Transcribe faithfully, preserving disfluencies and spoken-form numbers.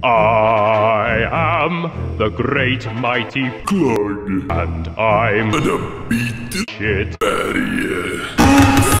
I am the great mighty Clog. and I'm Gonna beat the shit. out of ya.